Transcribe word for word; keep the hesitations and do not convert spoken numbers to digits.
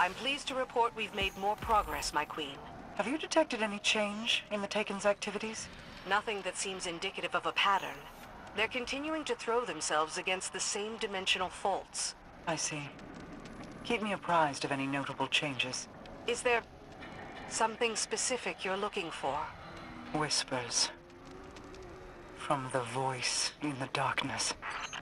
I'm pleased to report we've made more progress, my queen. Have you detected any change in the Taken's activities? Nothing that seems indicative of a pattern. They're continuing to throw themselves against the same dimensional faults. I see. Keep me apprised of any notable changes. Is there something specific you're looking for? Whispers. From the voice in the darkness.